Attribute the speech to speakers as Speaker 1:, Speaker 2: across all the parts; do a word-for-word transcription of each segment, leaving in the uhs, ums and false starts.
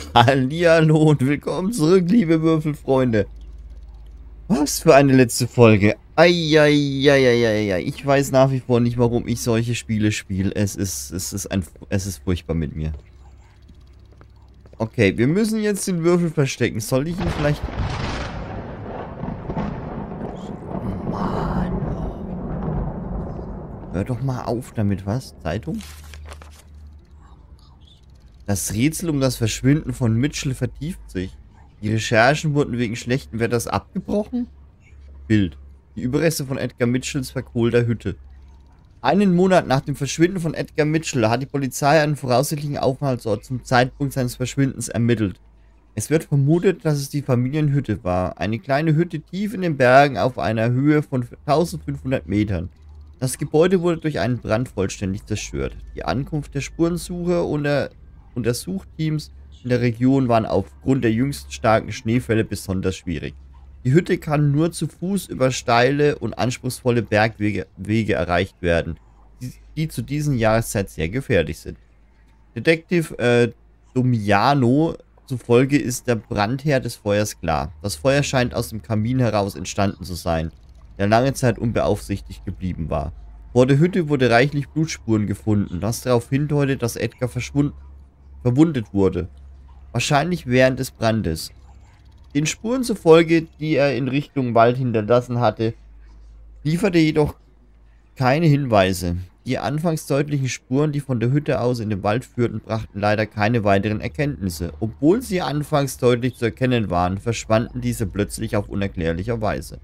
Speaker 1: Hallihallo und willkommen zurück, liebe Würfelfreunde. Was für eine letzte Folge. Eieieiei. Ich weiß nach wie vor nicht, warum ich solche Spiele spiele. Es ist, es ist ein, es ist furchtbar mit mir. Okay, wir müssen jetzt den Würfel verstecken. Soll ich ihn vielleicht... Mann. Hör doch mal auf damit, was? Zeitung? Das Rätsel um das Verschwinden von Mitchell vertieft sich. Die Recherchen wurden wegen schlechten Wetters abgebrochen? Bild. Die Überreste von Edgar Mitchells verkohlter Hütte. Einen Monat nach dem Verschwinden von Edgar Mitchell hat die Polizei einen voraussichtlichen Aufenthaltsort zum Zeitpunkt seines Verschwindens ermittelt. Es wird vermutet, dass es die Familienhütte war. Eine kleine Hütte tief in den Bergen auf einer Höhe von eintausendfünfhundert Metern. Das Gebäude wurde durch einen Brand vollständig zerstört. Die Ankunft der Spurensucher und der Untersuchteams in der Region waren aufgrund der jüngsten starken Schneefälle besonders schwierig. Die Hütte kann nur zu Fuß über steile und anspruchsvolle Bergwege Wege erreicht werden, die, die zu diesen Jahreszeit sehr gefährlich sind. Detektiv äh, Domiano zufolge ist der Brandherd des Feuers klar. Das Feuer scheint aus dem Kamin heraus entstanden zu sein, der lange Zeit unbeaufsichtigt geblieben war. Vor der Hütte wurde reichlich Blutspuren gefunden, was darauf hindeutet, dass Edgar verschwunden verwundet wurde. Wahrscheinlich während des Brandes. Den Spuren zufolge, die er in Richtung Wald hinterlassen hatte, lieferte jedoch keine Hinweise. Die anfangs deutlichen Spuren, die von der Hütte aus in den Wald führten, brachten leider keine weiteren Erkenntnisse. Obwohl sie anfangs deutlich zu erkennen waren, verschwanden diese plötzlich auf unerklärliche Weise.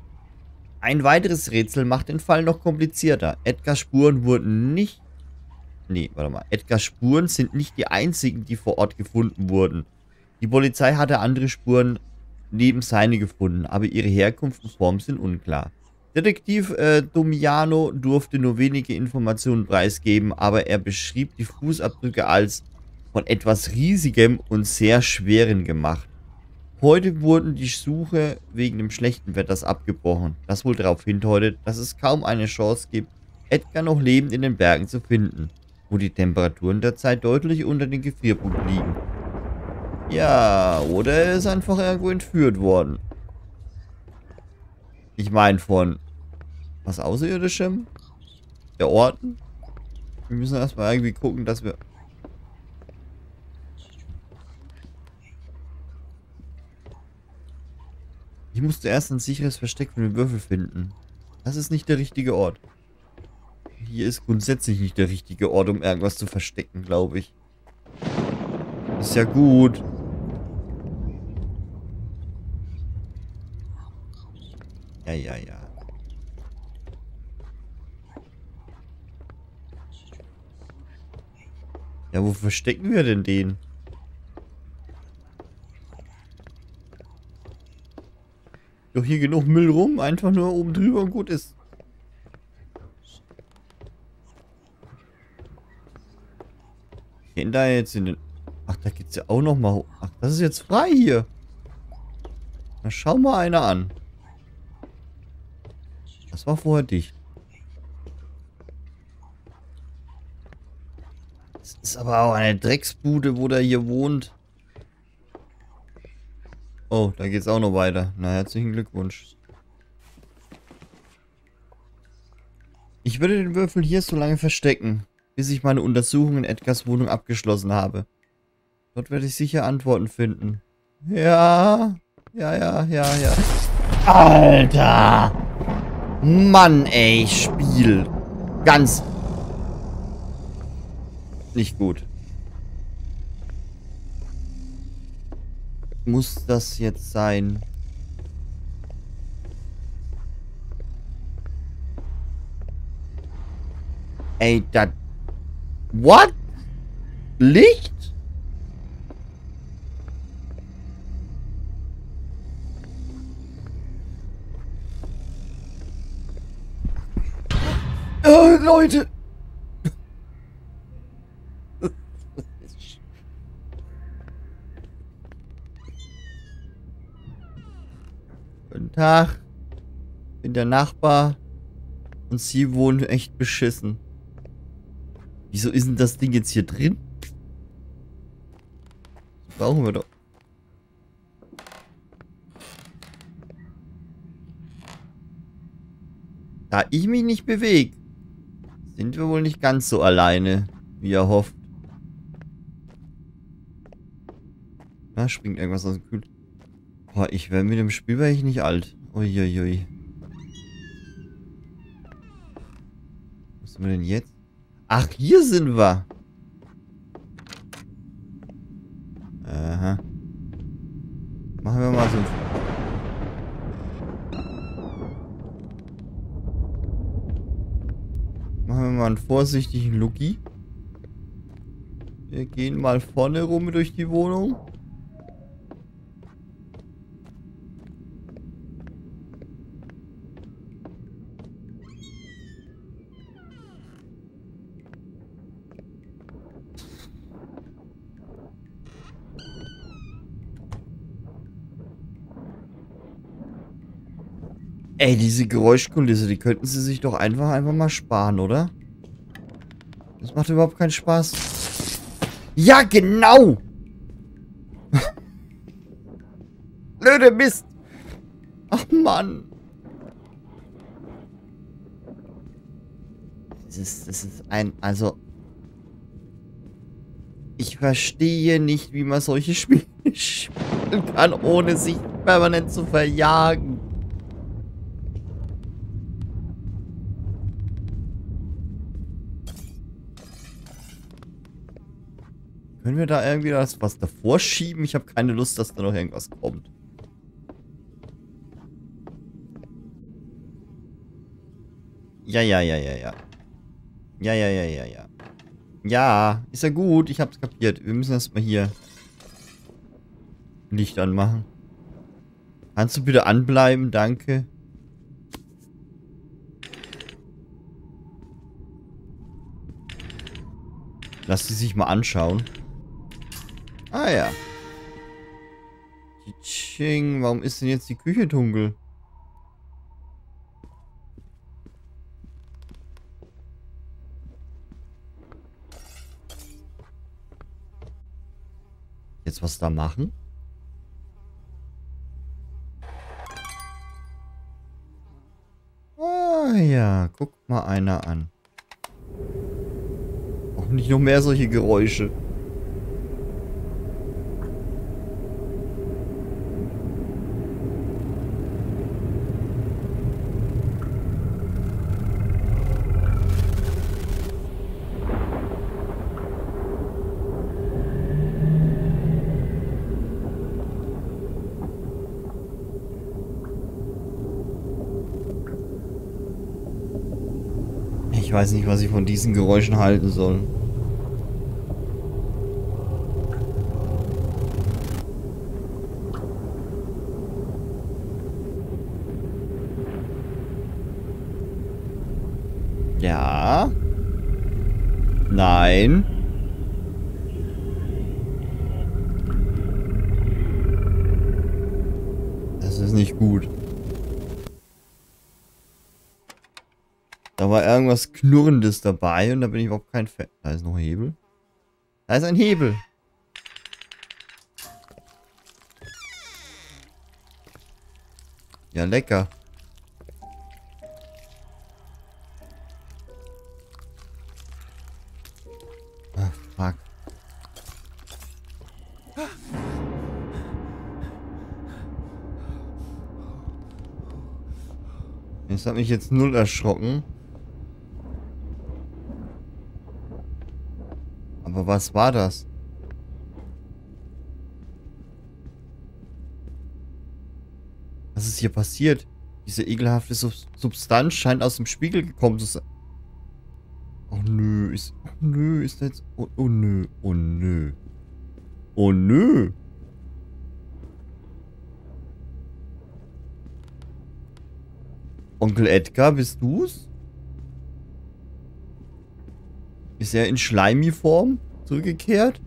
Speaker 1: Ein weiteres Rätsel macht den Fall noch komplizierter. Edgars Spuren wurden nicht Nee, warte mal. Edgars Spuren sind nicht die einzigen, die vor Ort gefunden wurden. Die Polizei hatte andere Spuren neben seine gefunden, aber ihre Herkunft und Form sind unklar. Detektiv äh, Domiano durfte nur wenige Informationen preisgeben, aber er beschrieb die Fußabdrücke als von etwas Riesigem und sehr Schweren gemacht. Heute wurden die Suche wegen dem schlechten Wetters abgebrochen, das wohl darauf hindeutet, dass es kaum eine Chance gibt, Edgar noch lebend in den Bergen zu finden, wo die Temperaturen derzeit deutlich unter den Gefrierpunkt liegen. Ja, oder er ist einfach irgendwo entführt worden. Ich meine von was Außerirdischem? Der Orten? Wir müssen erstmal irgendwie gucken, dass wir... Ich musste erst ein sicheres Versteck für den Würfel finden. Das ist nicht der richtige Ort. Hier ist grundsätzlich nicht der richtige Ort, um irgendwas zu verstecken, glaube ich. Ist ja gut. Ja, ja, ja. Ja, wo verstecken wir denn den? Doch hier genug Müll rum, einfach nur oben drüber und gut ist. Gehen da jetzt in den... Ach, da geht's ja auch noch mal hoch. Ach, das ist jetzt frei hier. Na, schau mal einer an. Das war vorher dicht. Das ist aber auch eine Drecksbude, wo der hier wohnt. Oh, da geht's auch noch weiter. Na, herzlichen Glückwunsch. Ich würde den Würfel hier so lange verstecken, bis ich meine Untersuchung in Edgars Wohnung abgeschlossen habe. Dort werde ich sicher Antworten finden. Ja, ja, ja, ja, ja. Alter! Mann, ey, Spiel. Ganz nicht gut. Muss das jetzt sein? Ey, das... What? Licht? Oh, Leute! Guten Tag. Bin der Nachbar. Und Sie wohnen echt beschissen. Wieso ist denn das Ding jetzt hier drin? Brauchen wir doch. Da ich mich nicht bewege, sind wir wohl nicht ganz so alleine, wie er hofft. Da springt irgendwas aus dem Kühl. Boah, ich wäre mit dem Spiel wäre ich nicht alt. Uiuiui. Was sind wir denn jetzt? Ach, hier sind wir. Aha. Machen wir mal so. Machen wir mal einen vorsichtigen Lookie. Wir gehen mal vorne rum durch die Wohnung. Ey, diese Geräuschkulisse, die könnten sie sich doch einfach, einfach mal sparen, oder? Das macht überhaupt keinen Spaß. Ja, genau! Blöde Mist! Ach, Mann! Das ist, das ist ein, also... Ich verstehe nicht, wie man solche Spiele spielen kann, ohne sich permanent zu verjagen. Können wir da irgendwie das, was davor schieben? Ich habe keine Lust, dass da noch irgendwas kommt. Ja, ja, ja, ja, ja. Ja, ja, ja, ja, ja. Ja, ist ja gut. Ich hab's kapiert. Wir müssen erstmal hier Licht anmachen. Kannst du bitte anbleiben? Danke. Lass sie sich mal anschauen. Ah ja. Tsching, warum ist denn jetzt die Küche dunkel? Jetzt was da machen? Ah ja, guck mal einer an. Auch nicht noch mehr solche Geräusche. Ich weiß nicht, was ich von diesen Geräuschen halten soll. Ja. Nein. Das ist nicht gut. Da war irgendwas Knurrendes dabei und da bin ich überhaupt kein Fan. Da ist noch ein Hebel. Da ist ein Hebel. Ja, lecker. Ach, fuck. Das hat mich jetzt null erschrocken. Aber was war das? Was ist hier passiert? Diese ekelhafte Sub Substanz scheint aus dem Spiegel gekommen zu sein. Oh nö, ist. Oh nö, ist das jetzt. Oh, oh nö, oh nö. Oh nö. Onkel Edgar, bist du's? Ist er in Schleimi-Form zurückgekehrt?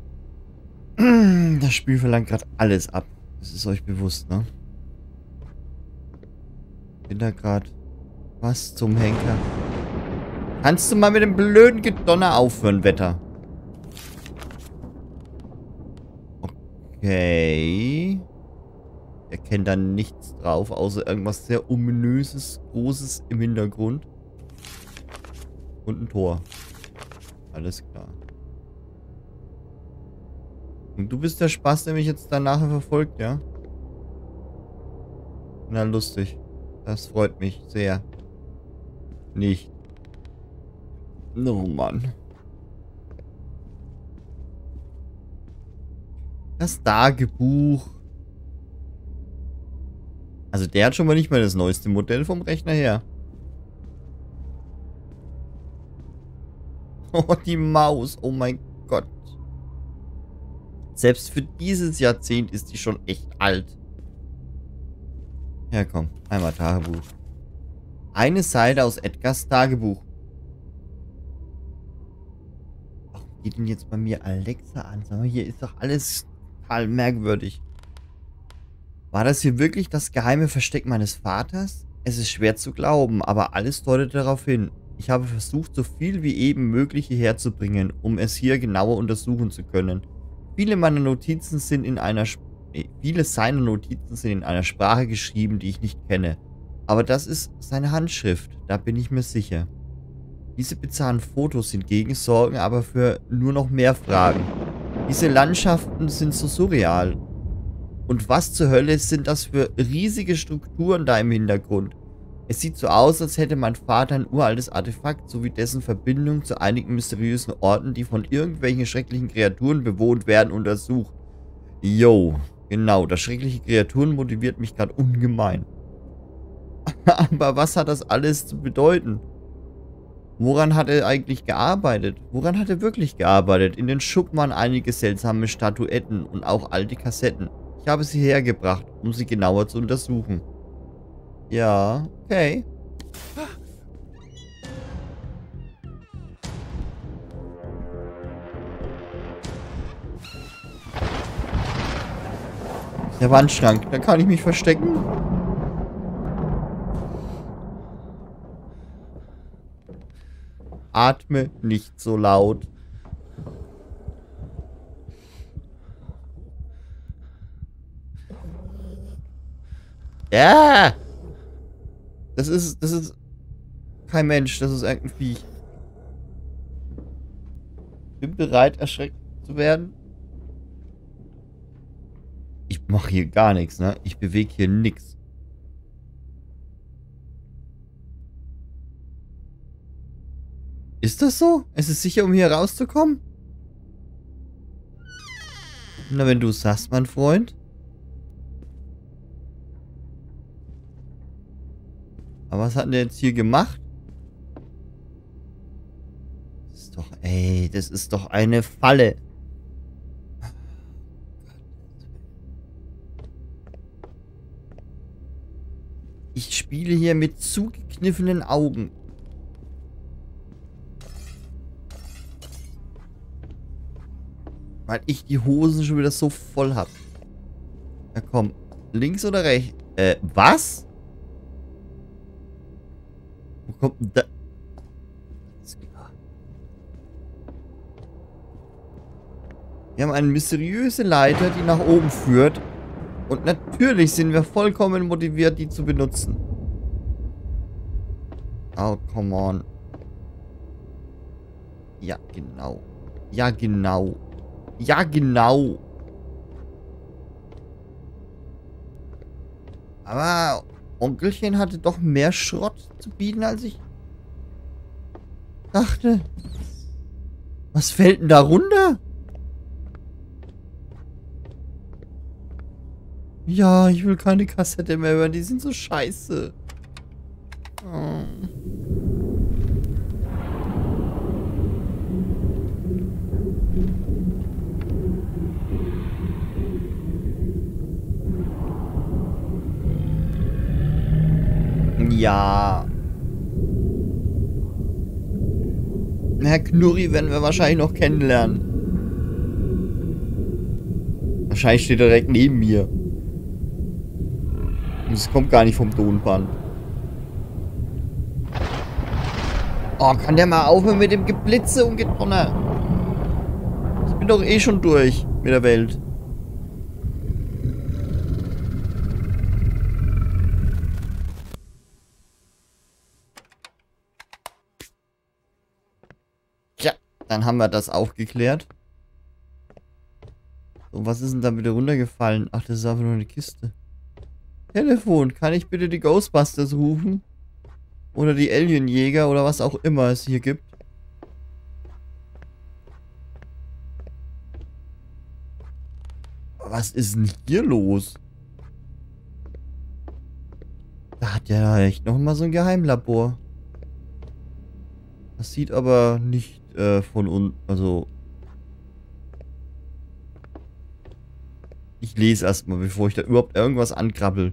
Speaker 1: Das Spiel verlangt gerade alles ab. Das ist euch bewusst, ne? Bin da gerade. Was zum Henker? Kannst du mal mit dem blöden Gedonner aufhören, Wetter? Okay. Er kennt da nichts drauf, außer irgendwas sehr ominöses, großes im Hintergrund. Und ein Tor. Alles klar. Und du bist der Spaß, der mich jetzt dann nachher verfolgt, ja? Na, lustig. Das freut mich sehr. Nicht. Oh Mann. Das Tagebuch. Also der hat schon mal nicht mehr das neueste Modell vom Rechner her. Oh, die Maus. Oh mein Gott. Selbst für dieses Jahrzehnt ist die schon echt alt. Ja, komm. Einmal Tagebuch. Eine Seite aus Edgars Tagebuch. Warum geht denn jetzt bei mir Alexa an? Sag mal, hier ist doch alles total merkwürdig. War das hier wirklich das geheime Versteck meines Vaters? Es ist schwer zu glauben, aber alles deutet darauf hin. Ich habe versucht, so viel wie eben möglich hierher zu bringen, um es hier genauer untersuchen zu können. Viele meiner Notizen sind in einer Sp nee, viele seiner Notizen sind in einer Sprache geschrieben, die ich nicht kenne. Aber das ist seine Handschrift, da bin ich mir sicher. Diese bizarren Fotos sind Gegensorgen, aber für nur noch mehr Fragen. Diese Landschaften sind so surreal. Und was zur Hölle sind das für riesige Strukturen da im Hintergrund? Es sieht so aus, als hätte mein Vater ein uraltes Artefakt sowie dessen Verbindung zu einigen mysteriösen Orten, die von irgendwelchen schrecklichen Kreaturen bewohnt werden, untersucht. Yo, genau, das schreckliche Kreaturen motiviert mich gerade ungemein. Aber was hat das alles zu bedeuten? Woran hat er eigentlich gearbeitet? Woran hat er wirklich gearbeitet? In den Schuppen waren einige seltsame Statuetten und auch alte Kassetten. Ich habe sie hergebracht, um sie genauer zu untersuchen. Ja, okay. Der Wandschrank, da kann ich mich verstecken. Atme nicht so laut. Ja! Das ist, das ist kein Mensch, das ist irgendein Viech. Bin bereit, erschreckt zu werden. Ich mache hier gar nichts, ne? Ich bewege hier nichts. Ist das so? Ist es sicher, um hier rauszukommen? Na, wenn du es sagst, mein Freund. Aber was hat denn der jetzt hier gemacht? Das ist doch, ey, das ist doch eine Falle. Ich spiele hier mit zugekniffenen Augen. Weil ich die Hosen schon wieder so voll hab. Na komm, links oder rechts? Äh, was? Wo kommt denn da? Wir haben eine mysteriöse Leiter, die nach oben führt. Und natürlich sind wir vollkommen motiviert, die zu benutzen. Oh, come on. Ja, genau. Ja, genau. Ja, genau. Aber Onkelchen hatte doch mehr Schrott zu bieten, als ich dachte. Was fällt denn da runter? Ja, ich will keine Kassette mehr hören. Die sind so scheiße. Oh. Ja. Herr Knurri werden wir wahrscheinlich noch kennenlernen. Wahrscheinlich steht er direkt neben mir. Und es kommt gar nicht vom Tonband. Oh, kann der mal aufhören mit dem Geblitze und Gedonner? Ich bin doch eh schon durch mit der Welt. Tja, dann haben wir das auch geklärt. So, was ist denn da wieder runtergefallen? Ach, das ist einfach nur eine Kiste. Telefon, kann ich bitte die Ghostbusters rufen? Oder die Alienjäger oder was auch immer es hier gibt. Was ist denn hier los? Da hat ja echt noch mal so ein Geheimlabor. Das sieht aber nicht äh, von unten, also... Ich lese erstmal, bevor ich da überhaupt irgendwas ankrabbel.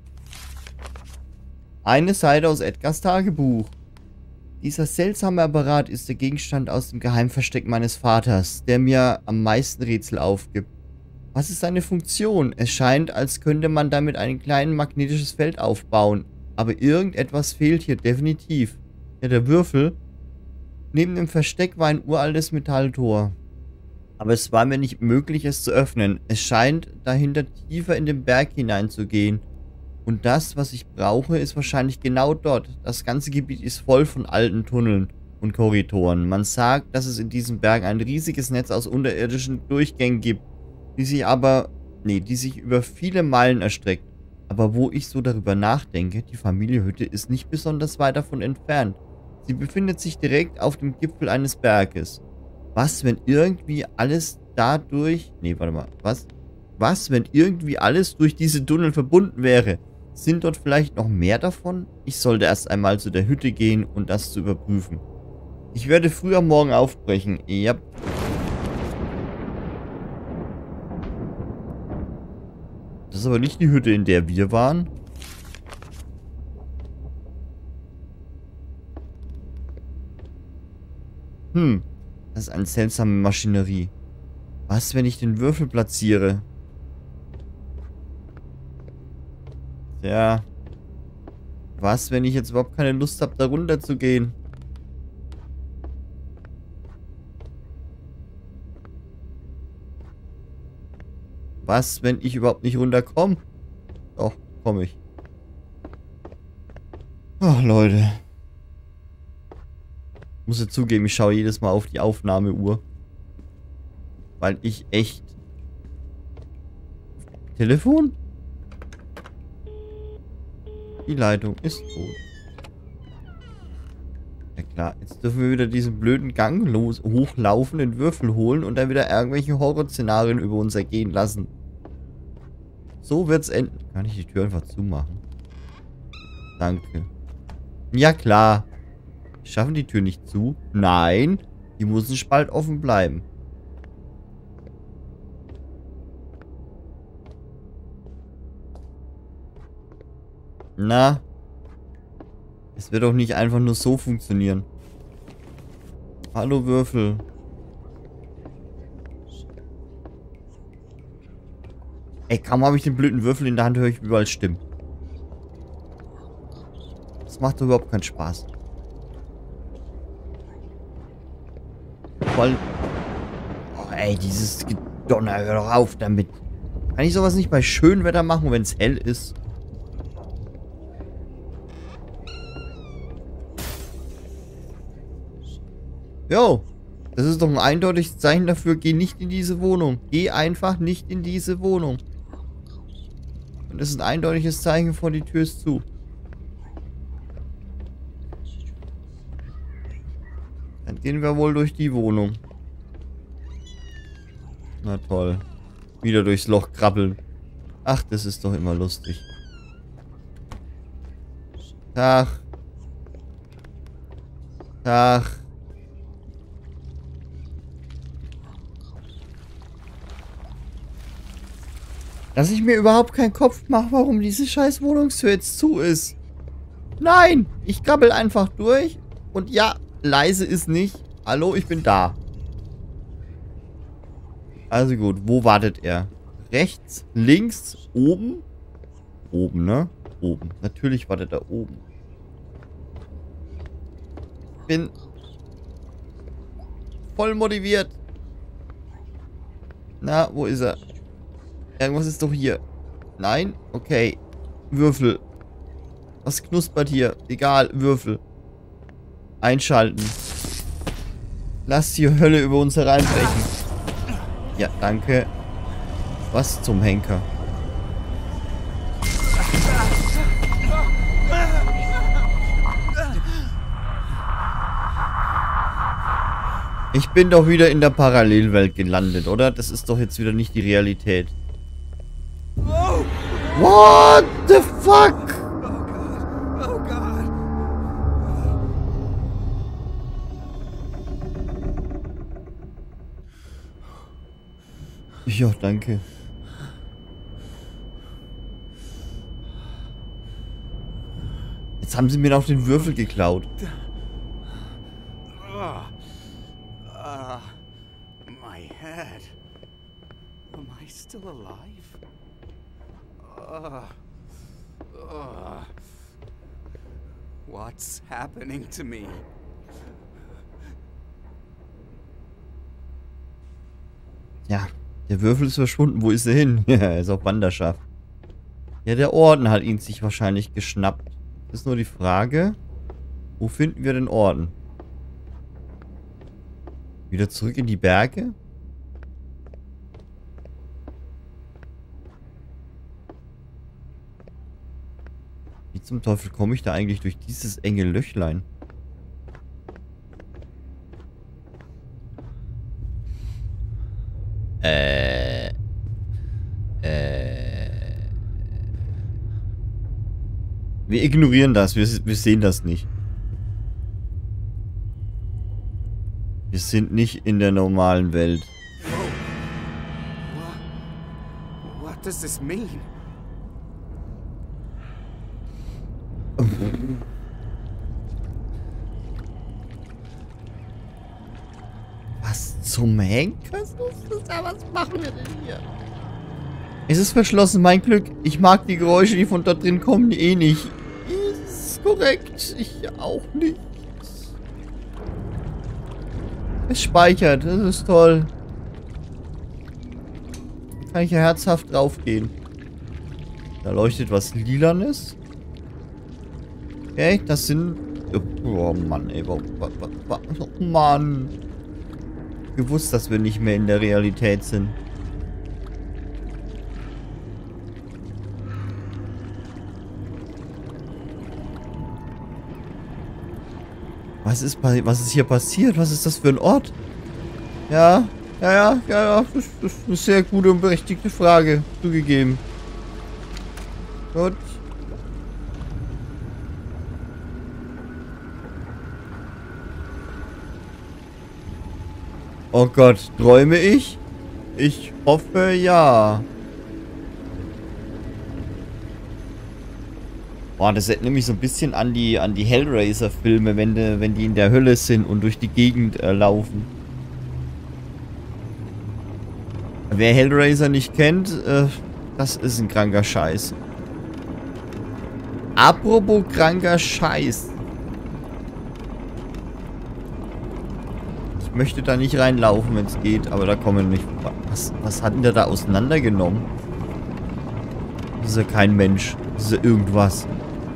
Speaker 1: Eine Seite aus Edgars Tagebuch. Dieser seltsame Apparat ist der Gegenstand aus dem Geheimversteck meines Vaters, der mir am meisten Rätsel aufgibt. Was ist seine Funktion? Es scheint, als könnte man damit ein kleines magnetisches Feld aufbauen. Aber irgendetwas fehlt hier definitiv. Ja, der Würfel. Neben dem Versteck war ein uraltes Metalltor. Aber es war mir nicht möglich, es zu öffnen. Es scheint, dahinter tiefer in den Berg hineinzugehen. Und das, was ich brauche, ist wahrscheinlich genau dort. Das ganze Gebiet ist voll von alten Tunneln und Korridoren. Man sagt, dass es in diesem Berg ein riesiges Netz aus unterirdischen Durchgängen gibt, die sich aber, nee, die sich über viele Meilen erstreckt. Aber wo ich so darüber nachdenke, die Familie Hütte ist nicht besonders weit davon entfernt. Sie befindet sich direkt auf dem Gipfel eines Berges. Was, wenn irgendwie alles dadurch, nee, warte mal, was? Was, wenn irgendwie alles durch diese Tunnel verbunden wäre? Sind dort vielleicht noch mehr davon? Ich sollte erst einmal zu der Hütte gehen und das zu überprüfen. Ich werde früh am Morgen aufbrechen. Ja. Das ist aber nicht die Hütte, in der wir waren. Hm. Das ist eine seltsame Maschinerie. Was, wenn ich den Würfel platziere? Tja. Was, wenn ich jetzt überhaupt keine Lust habe, da runter zu gehen? Was, wenn ich überhaupt nicht runterkomme? Doch, komme ich. Ach, Leute. Ich muss ja zugeben, ich schaue jedes Mal auf die Aufnahmeuhr. Weil ich echt... Telefon? Die Leitung ist tot. Ja klar, jetzt dürfen wir wieder diesen blöden Gang los, hochlaufen, den Würfel holen und dann wieder irgendwelche Horrorszenarien über uns ergehen lassen. So wird's enden. Kann ich die Tür einfach zumachen? Danke. Ja klar. Schaffen die Tür nicht zu? Nein. Die muss ein Spalt offen bleiben. Na. Es wird doch nicht einfach nur so funktionieren. Hallo Würfel. Ey, kaum habe ich den blöden Würfel in der Hand, höre ich überall Stimmen. Das macht doch überhaupt keinen Spaß. Vor allem... Oh, ey, dieses Gedonner, hör doch auf damit. Kann ich sowas nicht bei schönem Wetter machen, wenn es hell ist? Jo, das ist doch ein eindeutiges Zeichen dafür, geh nicht in diese Wohnung. Geh einfach nicht in diese Wohnung. Und das ist ein eindeutiges Zeichen vor, die Tür ist zu. Dann gehen wir wohl durch die Wohnung. Na toll. Wieder durchs Loch krabbeln. Ach, das ist doch immer lustig. Tag. Tag. Dass ich mir überhaupt keinen Kopf mache, warum diese scheiß Wohnungstür jetzt zu ist. Nein, ich krabbel einfach durch. Und ja, leise ist nicht. Hallo, ich bin da. Also gut, wo wartet er? Rechts, links, oben? Oben, ne? Oben. Natürlich wartet er oben. bin voll motiviert. Na, wo ist er? Irgendwas ist doch hier. Nein? Okay. Würfel. Was knuspert hier? Egal, Würfel. Einschalten. Lass die Hölle über uns hereinbrechen. Ja, danke. Was zum Henker? Ich bin doch wieder in der Parallelwelt gelandet, oder? Das ist doch jetzt wieder nicht die Realität. What the fuck?
Speaker 2: Oh God.
Speaker 1: Ja, danke. Jetzt haben sie mir noch den Würfel geklaut.
Speaker 2: Uh, uh, my head. Am I still alive? Uh, uh, what's happening to me?
Speaker 1: Ja, der Würfel ist verschwunden. Wo ist er hin? Ja, er ist auf Wanderschaft. Ja, der Orden hat ihn sich wahrscheinlich geschnappt. Ist nur die Frage, wo finden wir den Orden? Wieder zurück in die Berge? Wie zum Teufel komme ich da eigentlich durch dieses enge Löchlein? Äh. Äh. Wir ignorieren das. Wir, wir sehen das nicht. Wir sind nicht in der normalen Welt.
Speaker 2: What, what does this mean?
Speaker 1: Was zum Henker? Was machen wir denn hier? Es ist verschlossen, mein Glück. Ich mag die Geräusche, die von dort drin kommen, eh nicht. Ist korrekt. Ich auch nicht. Es speichert. Das ist toll. Da kann ich ja herzhaft draufgehen. Da leuchtet was Lilanes. Okay, das sind... Oh Mann, ey. Oh Mann. Gewusst, dass wir nicht mehr in der Realität sind. Was ist, was ist hier passiert? Was ist das für ein Ort? Ja, ja, ja, ja, ja. Das, das ist eine sehr gute und berechtigte Frage. Zugegeben. Gut. Oh Gott, träume ich? Ich hoffe, ja. Boah, das erinnert mich so ein bisschen an die, an die Hellraiser-Filme, wenn, de, wenn die in der Hölle sind und durch die Gegend äh, laufen. Wer Hellraiser nicht kennt, äh, das ist ein kranker Scheiß. Apropos kranker Scheiß. Ich möchte da nicht reinlaufen, wenn es geht, aber da kommen wir nicht. Was, was hat denn der da auseinandergenommen? Das ist ja kein Mensch. Das ist ja irgendwas.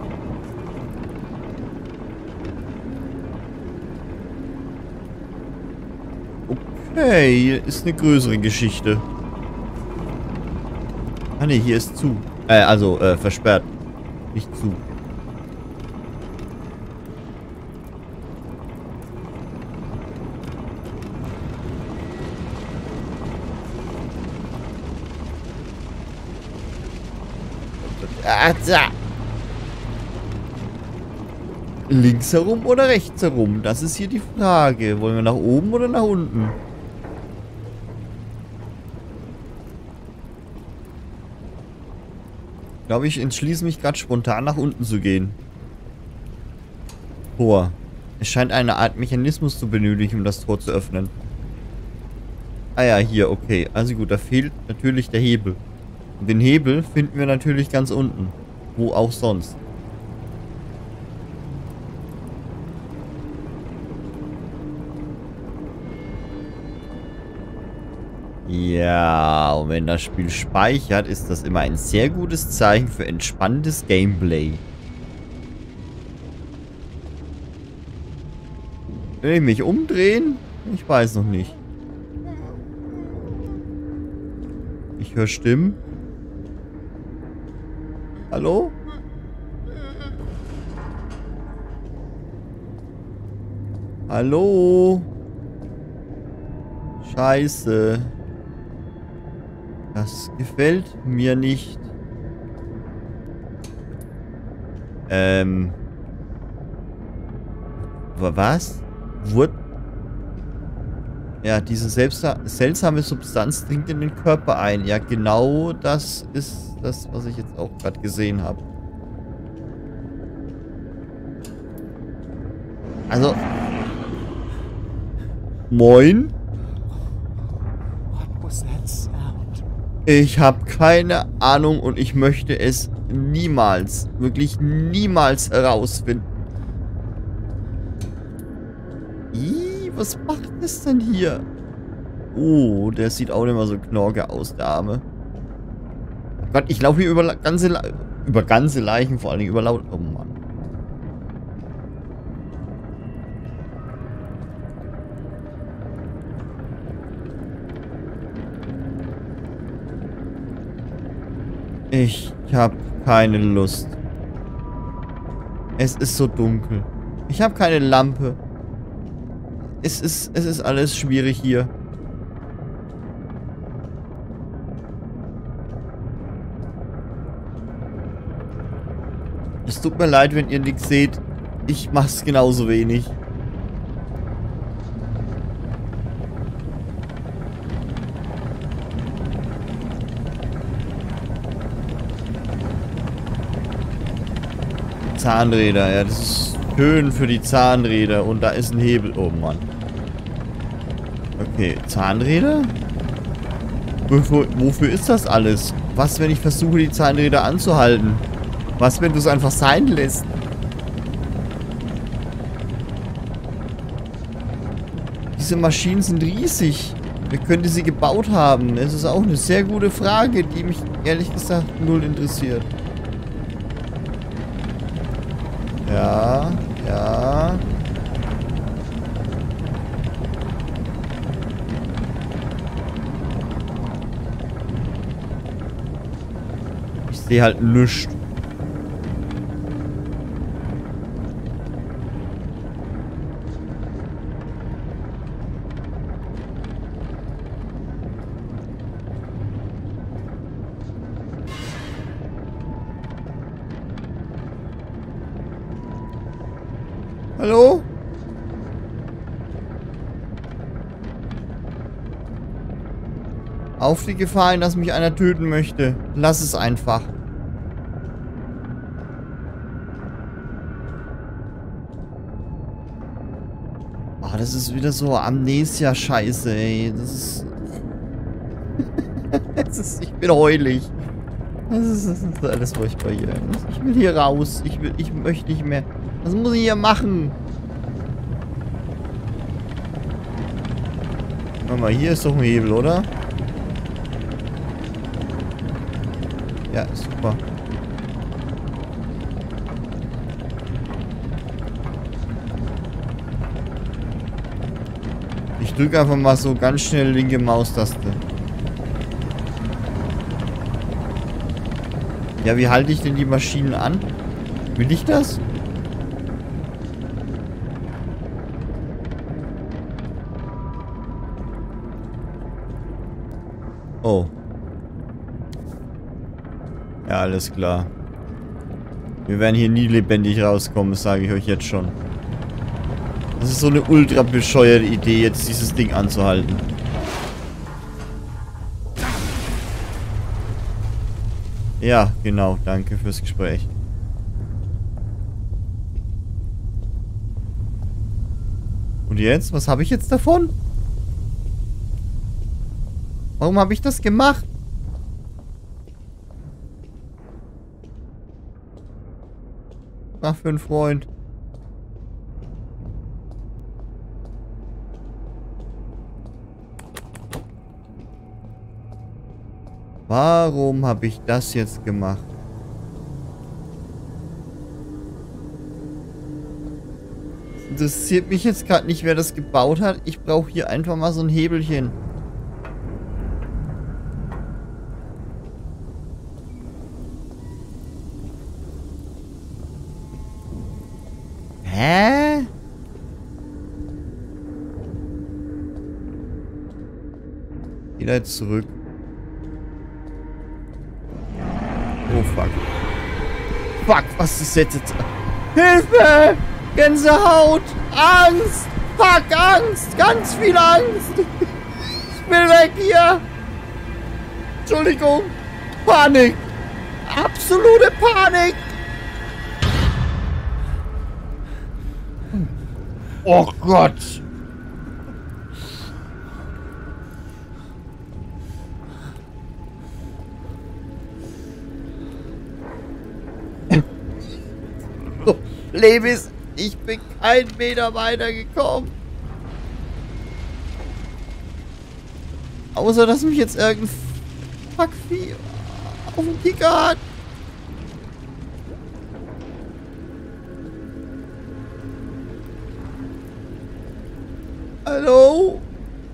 Speaker 1: Okay, hier ist eine größere Geschichte. Ah ne, hier ist zu. Äh, also, äh, versperrt. Nicht zu. Ah, da. Links herum oder rechts herum? Das ist hier die Frage. Wollen wir nach oben oder nach unten? Ich glaube, ich entschließe mich gerade spontan nach unten zu gehen. Tor. Es scheint eine Art Mechanismus zu benötigen, um das Tor zu öffnen. Ah ja, hier, okay. Also gut, da fehlt natürlich der Hebel. Und den Hebel finden wir natürlich ganz unten. Wo auch sonst. Ja, und wenn das Spiel speichert, ist das immer ein sehr gutes Zeichen für entspanntes Gameplay. Will ich mich umdrehen? Ich weiß noch nicht. Ich höre Stimmen. Hallo? Hallo? Scheiße. Das gefällt mir nicht. Ähm. Was? Wurde. Ja, diese seltsame Substanz dringt in den Körper ein. Ja, genau das ist das, was ich jetzt auch gerade gesehen habe. Also. Moin. Ich habe keine Ahnung und ich möchte es niemals, wirklich niemals herausfinden. Ih, was macht das denn hier? Oh, der sieht auch nicht mehr so knorke aus, der Arme. Gott, ich laufe hier über ganze, Le über ganze Leichen, vor allen Dingen über laut. Oh Mann. Ich habe keine Lust. Es ist so dunkel. Ich habe keine Lampe. Es ist, es ist alles schwierig hier. Es tut mir leid, wenn ihr nichts seht. Ich mach's genauso wenig. Zahnräder, ja, das ist schön für die Zahnräder. Und da ist ein Hebel. Oh Mann. Okay, Zahnräder? Wofür, wofür ist das alles? Was, wenn ich versuche, die Zahnräder anzuhalten? Was, wenn du es einfach sein lässt? Diese Maschinen sind riesig. Wer könnte sie gebaut haben? Das ist auch eine sehr gute Frage, die mich ehrlich gesagt null interessiert. Ja, ja. Ich sehe halt nichts. Hallo? Auf die Gefahr hin, dass mich einer töten möchte. Lass es einfach. Oh, das ist wieder so Amnesia-Scheiße, ey. Das ist... das ist... Ich bin heulig. Das ist, das ist alles furchtbar hier. Ich will hier raus. Ich will... Ich möchte nicht mehr... Was muss ich hier machen? Warte mal, hier ist doch ein Hebel, oder? Ja, super. Ich drücke einfach mal so ganz schnell linke Maustaste. Ja, wie halte ich denn die Maschinen an? Will ich das? Oh. Ja, alles klar. Wir werden hier nie lebendig rauskommen, das sage ich euch jetzt schon. Das ist so eine ultra bescheuerte Idee, jetzt dieses Ding anzuhalten. Ja, genau. Danke fürs Gespräch. Und jetzt? Was habe ich jetzt davon? Warum habe ich das gemacht? Ach, für einen Freund. Warum habe ich das jetzt gemacht? Interessiert mich jetzt gerade nicht, wer das gebaut hat. Ich brauche hier einfach mal so ein Hebelchen. Hä? Wieder jetzt zurück. Oh fuck. Fuck, was ist jetzt? Hilfe! Gänsehaut! Angst! Fuck, Angst! Ganz viel Angst! Ich will weg hier! Entschuldigung! Panik! Absolute Panik! Oh Gott! So, Levis, ich bin keinen Meter weiter gekommen. Außer, dass mich jetzt irgendein Fuckvieh auf dem Kicker hat. Hallo?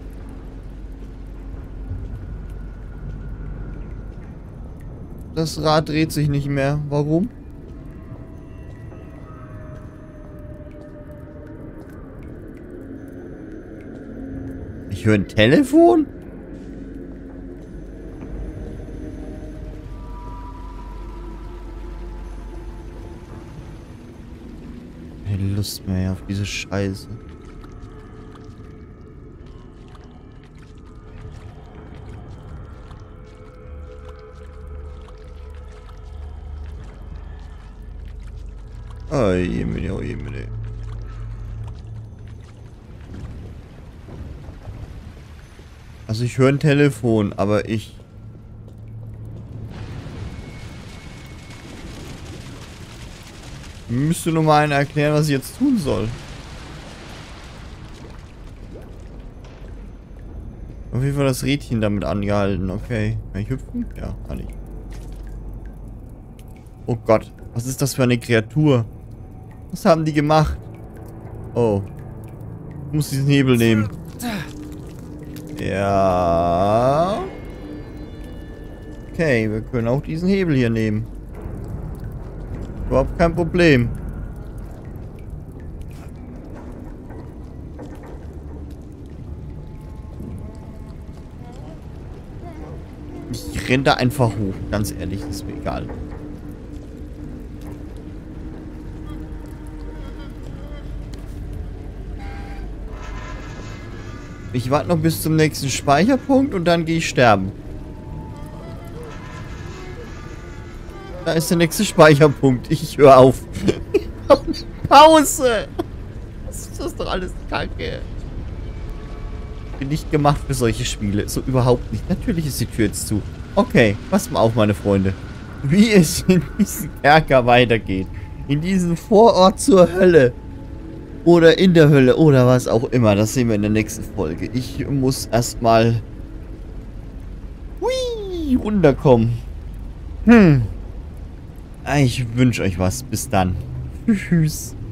Speaker 1: Das Rad dreht sich nicht mehr. Warum? Ich höre ein Telefon? Keine Lust mehr auf diese Scheiße. Oh je, oh je, Also ich höre ein Telefon, aber ich... Müsste nur mal einer erklären, was ich jetzt tun soll. Auf jeden Fall das Rädchen damit angehalten. Okay. Kann ich hüpfen? Ja, kann ich. Oh Gott. Was ist das für eine Kreatur? Was haben die gemacht? Oh. Ich muss diesen Hebel nehmen. Ja. Okay, wir können auch diesen Hebel hier nehmen. Überhaupt kein Problem. Ich renne da einfach hoch, ganz ehrlich, ist mir egal. Ich warte noch bis zum nächsten Speicherpunkt und dann gehe ich sterben. Da ist der nächste Speicherpunkt. Ich höre auf. Pause! Das ist doch alles Kacke. Ich bin nicht gemacht für solche Spiele. So überhaupt nicht. Natürlich ist die Tür jetzt zu. Okay, passt mal auf, meine Freunde. Wie es in diesem Kerker weitergeht. In diesem Vorort zur Hölle. Oder in der Hölle. Oder was auch immer. Das sehen wir in der nächsten Folge. Ich muss erstmal runterkommen. Hm. Ich wünsche euch was. Bis dann. Tschüss.